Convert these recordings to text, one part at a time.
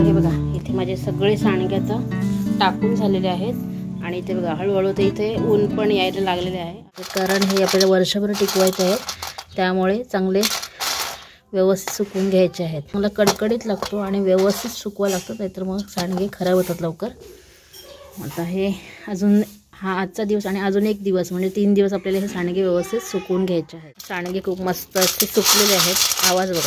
हे बघा इथे माझे सगळे सांडगे आता टाकून झालेले आहेत आणि इथे बघा हळूहळू ते इथे ऊन पण यायला लागलेले आहे, कारण हे आपल्याला वर्षभर टिकवायचे आहे, त्यामुळे चांगले व्यवस्थित सुकवून घ्यायचे आहेत। मला कडकडीत लागतो आणि व्यवस्थित सुकवा लागतं, नाहीतर मग सांडगे खराब होतात लवकर। आता हे अजून हा आजचा दिवस आणि अजून एक दिवस म्हणजे 3 दिवस आपल्याला हे सांडगे व्यवस्थित सुकवून घ्यायचे आहेत। सांडगे खूप मस्त असे सुकलेले आहेत, आवाज बघा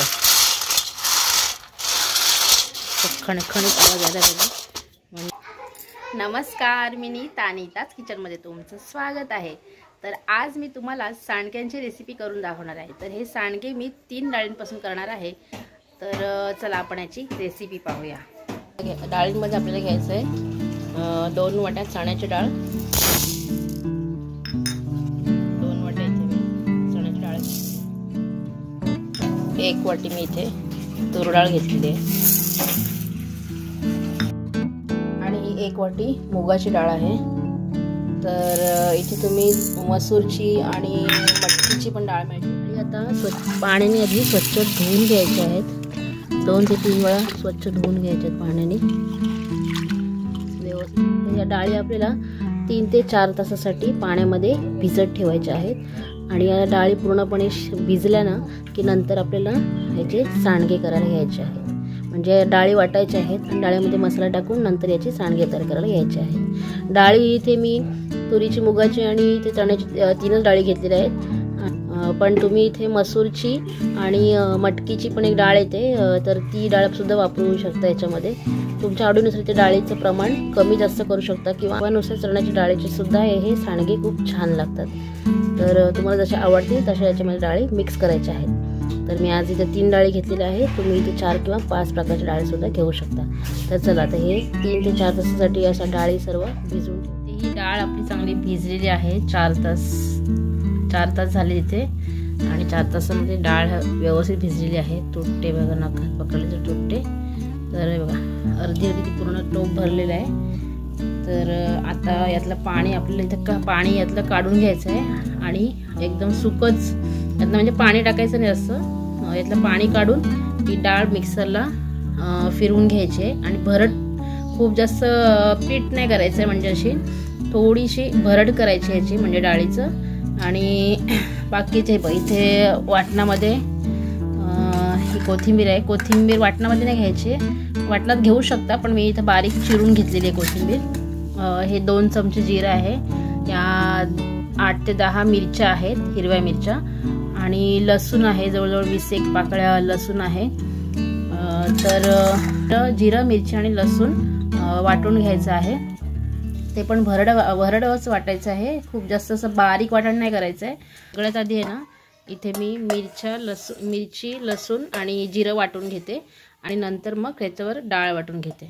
खणखणीत आवाज आला पाहिजे। नमस्कार, मी नीता नीताच किचनमध्ये तुमचं स्वागत आहे। तर आज मी तुम्हाला सांडग्यांची रेसिपी करून दाखवणार आहे। तर हे सांडगे मी 3 डाळींपासून करणार आहे, तर चला आपण याची रेसिपी पाहूया। डाळींमध्ये आपल्याला घ्यायचं आहे 2 वाट्या चण्याची डाळ, 2 वाट्या इथे मी चण्याची डाळ घेतली, 1 वाटी मी इथे तूर डाळ घेतलेली आहे आणि 1 वाटी मुगाची डाळ आहे। तर इथे तुम्ही मसूरची आणि मटकीची पण डाळ मिळते। आणि आता पाण्याने आधी स्वच्छ धुवून घ्यायचे आहेत, 2 ते 3 वेळा स्वच्छ धुवून घ्यायचे आहेत पाण्याने व्यवस्थित। या डाळी आपल्याला 3 ते 4 तासासाठी पाण्यामध्ये भिजत ठेवायच्या आहेत आणि या डाळी पूर्णपणे भिजल्या ना की नंतर आपल्याला याचे सांडगे करायला घ्यायचे आहेत। म्हणजे डाळी वाटायचे आहेत आणि डाळीमध्ये मसाला टाकून नंतर याचे सांडगे तयार करायला घ्यायचे आहेत। डाळी इथे मी तुरीची, मुगाची आणि ते चण्याची 3च डाळी घेतलेल्या आहेत, पण तुम्ही इथे मसूरची आणि मटकीची पण एक डाळ येते, तर ती डाळ सुद्धा वापरू शकता याच्यामध्ये। तुमच्या आवडीनुसार ते डाळीचं प्रमाण कमी जास्त करू शकता किंवा नुसार चण्याची डाळीचे सुद्धा हे सांडगे खूप छान लागतात। तर तुम्हाला जसे आवडतील तशा याच्यामध्ये डाळी मिक्स करायच्या आहेत। तर मी आज इथे 3 डाळी घेतलेल्या आहेत, तुम्ही इथे 4 किंवा 5 प्रकारच्या डाळी सुद्धा घेऊ शकता। तर चला आता हे 3 ते 4 तासासाठी अशा डाळी सर्व भिजवून ठेवते। ही डाळ आपली चांगली भिजलेली आहे, 4 तास झाले इथे आणि 4 तासामध्ये डाळ व्यवस्थित भिजलेली आहे। तुटते बघा, नखात पकडले तर तुटते। तर बघा अर्धी ती पूर्ण टोप भरलेलं आहे। तर आता यातलं पाणी आपल्याला इथं पाणी यातलं काढून घ्यायचं आहे आणि एकदम सुकच यातलं म्हणजे पाणी टाकायचं नाही असं, यातलं पाणी काढून ही डाळ मिक्सरला फिरवून घ्यायची आहे। आणि भरड खूप जास्त पीठ नाही करायचं आहे, म्हणजे अशी थोडीशी भरड करायची याची म्हणजे डाळीचं। आणि बाकीचे इथे वाटणामध्ये ही कोथिंबीर आहे, कोथिंबीर वाटणामध्ये नाही घ्यायची, वाटणात घेऊ शकता, पण मी इथं बारीक चिरून घेतलेली आहे कोथिंबीर। हे 2 चमचे जिरं आहे, या 8 ते 10 मिरच्या आहेत, हिरव्या मिरच्या, आणि लसूण आहे जवळजवळ 20 पाकळ्या लसूण आहे। तर जिरं, मिरची आणि लसूण वाटून घ्यायचं आहे, ते पण भरडच वाटायचं आहे, खूप जास्त असं बारीक वाटण नाही करायचं आहे। सगळ्यात आधी आहे ना इथे मी मिरची, लसूण आणि जिरं वाटून घेते आणि नंतर मग त्याच्यावर डाळ वाटून घेते।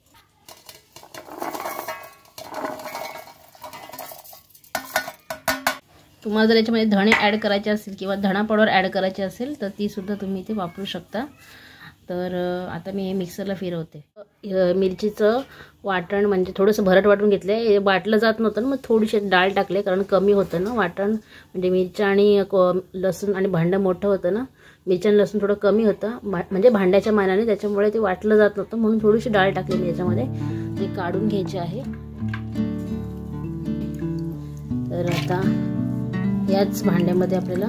तुम्हाला जर याच्यामध्ये धणे ॲड करायचे असतील किंवा धणा पावडर ॲड करायची असेल तर ती सुद्धा तुम्ही इथे वापरू शकता। तर आता मी हे मिक्सरला फिरवते। मिरचीचं वाटण म्हणजे थोडंसं भरट वाटून घेतलं आहे, वाटलं जात नव्हतं ना, मग थोडीशी डाळ टाकले कारण कमी होतं ना वाटण, म्हणजे मिरच्या आणि लसूण आणि भांडं मोठं होतं ना, मिरच्या आणि लसूण थोडं कमी होतं म्हणजे भांड्याच्या मानाने, त्याच्यामुळे ते वाटलं जात नव्हतं, म्हणून थोडीशी डाळ टाकली मी याच्यामध्ये, ते काढून घ्यायची आहे। तर आता याच भांड्यामध्ये आपल्याला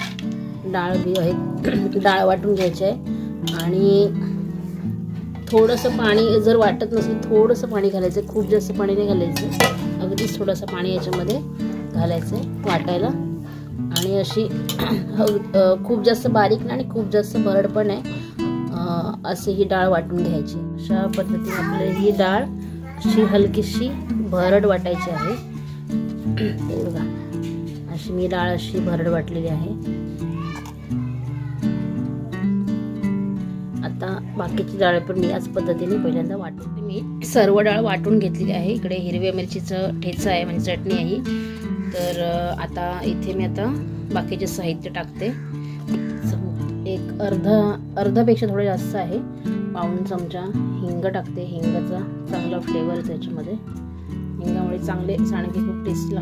डाळ वाटून घ्यायची आहे आणि थोडंसं पाणी, जर वाटत नसेल थोडंसं पाणी घालायचं, खूप जास्त पाणी नाही घालायचं, अगदीच थोडंसं पाणी याच्यामध्ये घालायचं आहे वाटायला। आणि अशी खूप जास्त बारीक नाही आणि खूप जास्त भरड पण आहे, अशी ही डाळ वाटून घ्यायची। अशा पद्धतीने आपल्याला ही डाळ अशी हलकीशी भरड वाटायची आहे। हे बघा अशी मी डाळ अशी भरड वाटलेली आहे। आता बाकीची डाळ पण मी याच पद्धतीने पहिल्यांदा वाटते। मी सर्व डाळ वाटून घेतलेली आहे। इकडे हिरव्या मिरचीचं ठेचा आहे म्हणजे चटणी आहे। तर आता इथे मी आता बाकीचे साहित्य टाकते। एक अर्धापेक्षा थोडं जास्त आहे, पाऊण चमचा हिंग टाकते। हिंगाचा चांगला फ्लेवर आहे त्याच्यामध्ये, हिंगामुळे चांगले सांडगे खूप टेस्टी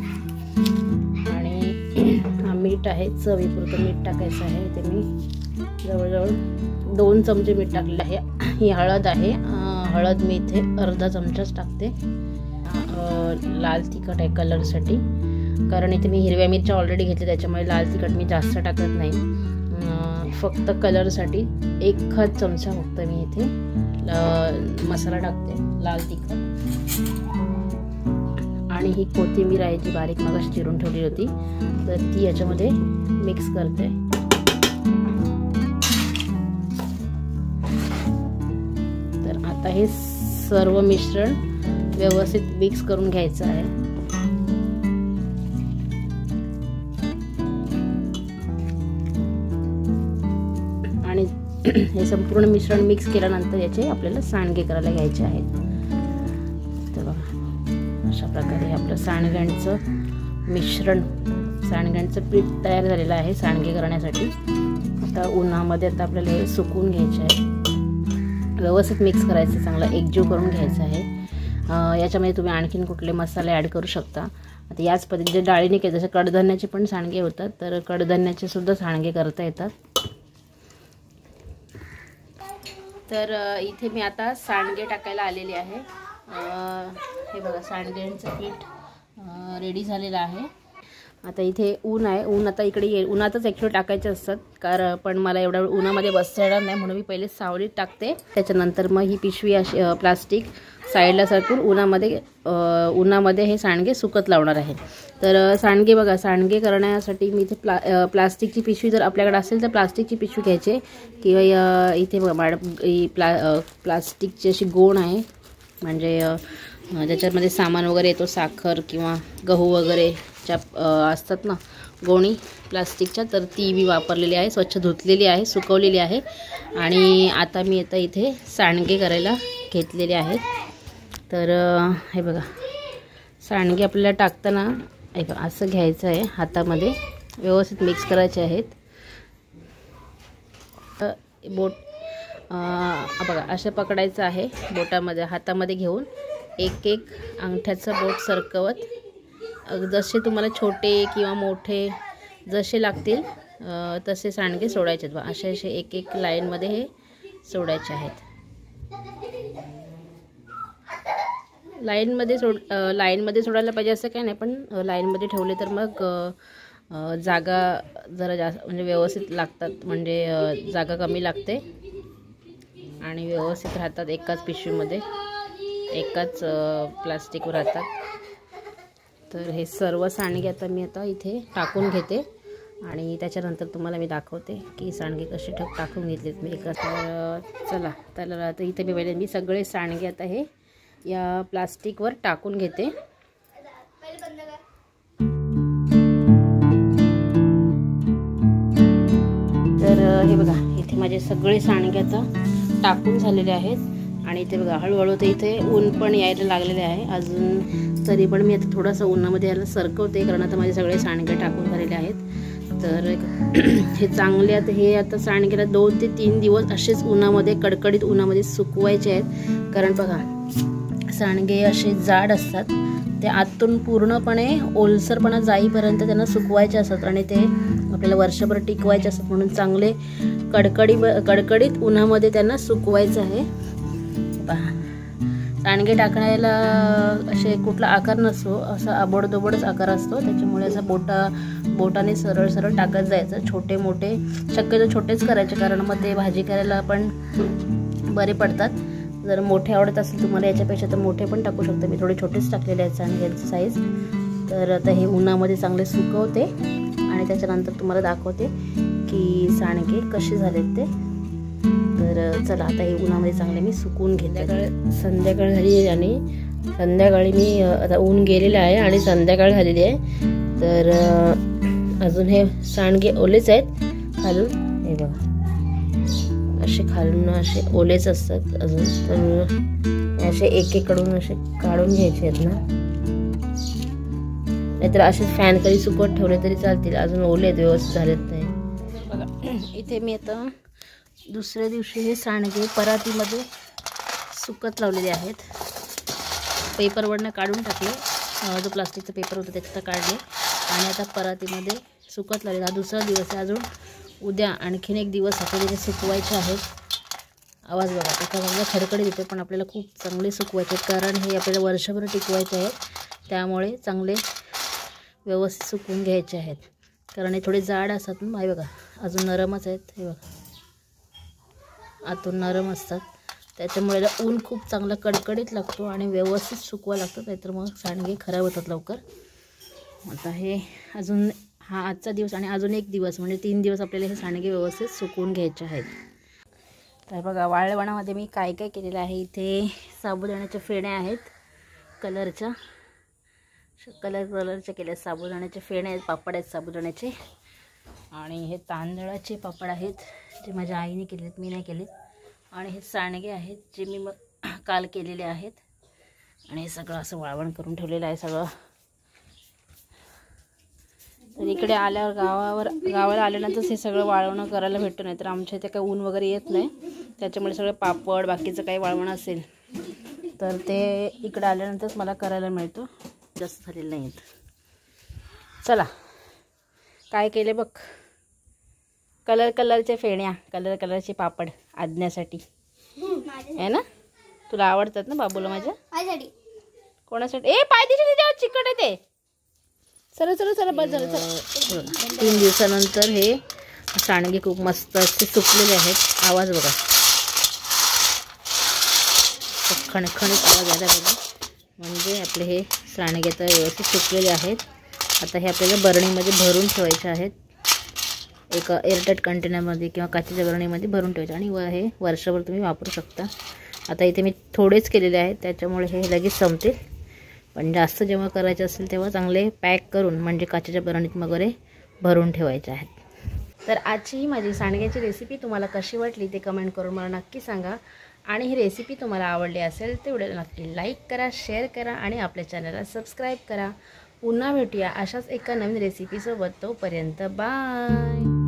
लागतात। आणि मीठ आहे, चवीपुरतं मीठ टाकायचं आहे इथे मी। जवळजवळ 2 चमचे मीठ टाकले आहे. ही हळद आहे. हळद मी इथे अर्धा चमचाच टाकते. लाल तिखट आहे कलरसाठी, कारण इथे मी हिरव्या मिरच्या ऑलरेडी घेतल्या त्याच्यामुळे लाल तिखट मी जास्त टाकत नाही. फक्त कलरसाठी 1 चमचा फक्त मी इथे मसाला टाकते लाल तिखट. आणि ही कोथिंबीर आहे जी बारीक मगाशी चिरून ठेवली होती, तर ती याच्यामध्ये मिक्स करते. तर आता हे सर्व मिश्रण व्यवस्थित मिक्स करून घ्यायचं आहे. आणि हे संपूर्ण मिश्रण मिक्स केल्यानंतर याचे आपल्याला सांडगे करायला घ्यायचे आहेत. तर अशा प्रकारे आपलं सांडग्यांचं मिश्रण, सांडग्यांचं पीठ तयार झालेलं आहे सांडगे करण्यासाठी. आता उन्हामध्ये आता आपल्याला हे सुकवून घ्यायचे आहे. व्यवस्थित मिक्स करायचं, चांगला एकजीव करून घ्यायचं आहे. याच्यामध्ये तुम्ही आणखीन कुठले मसाले ॲड करू शकता. आता याच पद्धतीने डाळीने केले, जसे कडधान्याचे पण सांडगे होतात, तर कडधान्याचे सुद्धा सांडगे करता येतात. तर इथे मी आता सांडगे टाकायला आलेले आहे. हे बघा सांडग्यांचं पीठ रेडी झालेलं आहे. आता इथे ऊन आहे, ऊन आता इकडे उन्हातच ॲक्च्युअली टाकायचे असतात, पण मला एवढ्या उन्हामध्ये बसता येणार नाही, म्हणून मी पहिले सावलीत टाकते. त्याच्यानंतर मग ही पिशवी अशी प्लास्टिक साईडला सरकून उन्हामध्ये हे सांडगे सुकत लावणार आहे. तर सांडगे बघा, सांडगे करण्यासाठी मी इथे प्लास्टिकची पिशवी जर आपल्याकडे असेल तर प्लास्टिकची पिशवी घ्यायची, किंवा इथे बघा मॅडम प्लास्टिकची अशी गोण आहे, म्हणजे ज्याच्यामध्ये सामान वगैरे येतो, साखर किंवा गहू वगैरे ज्या असतात ना गोणी प्लास्टिकच्या, तर ती मी वापरलेली आहे, स्वच्छ धुतलेली आहे, सुकवलेली आहे. आणि आता मी इथे सांडगे करायला घेतलेले आहेत. तर हे बघा सांडगे आपल्याला टाकताना हे बघा असं घ्यायचं आहे, हातामध्ये व्यवस्थित मिक्स करायचे आहेत. बोट बघा असं पकडायचं आहे, बोटामध्ये हातामध्ये घेऊन एक अंगठ्याचं बोट सरकवत, जसे तुम्हाला छोटे किंवा मोठे जसे लागतील तसे सांडगे सोडायचे आहेत. असे एक लाईनमध्ये हे सोडायचे आहेत. लाईनमध्ये सोडायला पाहिजे असं काही नाही, पण लाईनमध्ये ठेवले तर मग जागा जरा जास्त म्हणजे व्यवस्थित लागतात, म्हणजे जागा कमी लागते आणि व्यवस्थित राहतात. एकाच पिशवीमध्ये एकाच प्लास्टिकवर राहतात. तर हे सर्व सांडगे आता मी इथे टाकून घेते आणि त्याच्यानंतर तुम्हाला मी दाखवते की सांडगे कसे टाकून घेतलेत मी एका. चला तर इथे मी सगळे सांडगे आता हे या प्लास्टिकवर टाकून घेते. तर हे बघा इथे माझे सगळे सांडगे आता टाकून झालेले आहेत. आणि इथे बघा हळूहळू तर इथे ऊन पण यायला लागलेले आहे अजून, तरी पण मी आता थोडंसं उन्हामध्ये यायला सरकवते, कारण आता माझे सगळे सांडगे टाकून झालेले आहेत. तर हे चांगले आता सांडगेला 2 ते 3 दिवस असेच उन्हामध्ये, कडकडीत उन्हामध्ये सुकवायचे आहेत. कारण बघा सांडगे असे जाड असतात, ते आतून पूर्णपणे ओलसरपणा जाईपर्यंत त्यांना सुकवायचे असतात आणि ते आपल्याला वर्षभर टिकवायचे असतात. म्हणून चांगले कडकडीत उन्हामध्ये त्यांना सुकवायचं आहे. सांडगे टाकण्याला असे कुठला आकार नसतो, असा आबडधोबडच आकार असतो, त्याच्यामुळे असा बोटाने सरळ टाकत जायचं. छोटे मोठे शक्यतो छोटेच करायचे, कारण मग ते भाजी करायला पण बरे पडतात. जर मोठे आवडत असेल तुम्हाला याच्यापेक्षा तर मोठे पण टाकू शकता. मी थोडे छोटेच टाकलेले आहेत सांडग्यांची साईज. तर आता हे उन्हामध्ये चांगले सुकवते आणि त्याच्यानंतर तुम्हाला दाखवते की सांडगे कसे झालेत ते. तर चला आता हे उन्हामध्ये चांगले मी सुकवून घेते. संध्याकाळ झाली आणि संध्याकाळी मी आता ऊन गेलेलं आहे आणि संध्याकाळ झालेली आहे. तर अजून हे सांडगे ओलेच आहेत खालून, हे बघा असे खालून असे ओलेच असतात अजून. तर असे एकेकडून असे काढून घ्यायचे आहेत ना, नाहीतर असे फॅन खाली सुकवत ठेवले तरी चालतील, अजून ओले व्यवस्थित झालेत नाही. बघा इथे मी आता दुसऱ्या दिवशी हे सांडगे परातीमध्ये सुकत लावलेले आहेत. पेपरवरनं काढून टाकले, जो प्लास्टिकचा पेपर होता त्याच्यात काढले आणि आता परातीमध्ये सुकत लावले. हा दुसरा दिवस आहे, अजून उद्या आणखीन एक दिवस आपल्याला ते सुकवायचे आहेत. आवाज बघा एका बाजूला खडखडीत येते, पण आपल्याला खूप चांगले सुकवायचे आहेत कारण हे आपल्याला वर्षभर टिकवायचे आहेत. त्यामुळे चांगले व्यवस्थित सुकवून घ्यायचे आहेत कारण हे थोडे जाड असतात ना. हे बघा अजून नरमच आहेत, हे बघा आतून नरम असतात. त्याच्यामुळे ऊन खूप चांगला कडकडीत लागतो आणि व्यवस्थित सुकवा लागतं, नाहीतर मग सांडगे खराब होतात लवकर. आता हे अजून हा आजचा दिवस आणि अजून एक दिवस म्हणजे 3 दिवस आपल्याला हे सांडगे व्यवस्थित सुकवून घ्यायचे आहेत. तर बघा वाळवणामध्ये मी काय काय केलेलं आहे. इथे साबुदाण्याच्या फेण्या आहेत कलरच्या केल्या साबुदाण्याचे फेणे आहेत, पापड आहेत साबुदाण्याचे. आणि हे तांदळाचे पापड आहेत जे माझ्या आईने केलेत, मी नाही केलेत. आणि हे सांडगे आहेत जे मी काल केलेले आहेत. आणि हे सगळं असं वाळवण करून ठेवलेलं आहे सगळं. तर इकडे आल्यावर गावाला आल्यानंतरच हे सगळं वाळवणं करायला भेटतं, नाही तर आमच्या इथे काही ऊन वगैरे येत नाही. त्याच्यामुळे सगळं पापड बाकीचं काही वाळवण असेल तर ते इकडे आल्यानंतरच मला करायला मिळतं, जास्त झालेलं नाही येत. चला काय केले बघ, कलरच्या फेण्या, कलरचे पापड आज्ञासाठी आहे ना. तुला आवडतात ना बाबूला माझ्या. कोणासाठी? ए पाय दिशे त्याच्यावर चिकट आहे ते. चला बस झालं. 3 दिवसानंतर हे सांडगे खूप मस्त असे सुकलेले आहेत. आवाज बघा खणखणीत आवाज आला बघा, म्हणजे आपले हे सांडगे तर व्यवस्थित सुकलेले आहेत. आता हे आपल्याला बरणीमध्ये भरून ठेवायचे आहेत, एका एअरटाईट कंटेनरमध्ये किंवा काचेच्या बरणीमध्ये भरून ठेवायचे आणि हे वर्षभर तुम्ही वापरू शकता. आता इथे मी थोडेच केलेले आहेत त्याच्यामुळे हे लगेच संपतील, पण जास्त जेव्हा करायचे असेल तेव्हा चांगले पॅक करून म्हणजे काचेच्या बरणीत वगैरे भरून ठेवायचे आहेत. तर आजची ही माझी सांडग्याची रेसिपी तुम्हाला कशी वाटली ते कमेंट करून मला नक्की सांगा. आणि ही रेसिपी तुम्हाला आवडली असेल तर व्हिडिओला नक्की लाईक करा, शेअर करा आणि आपल्या चॅनलला सबस्क्राईब करा. पुन्हा भेटूया अशाच एका नवीन रेसिपीसोबत. तोपर्यंत बाय.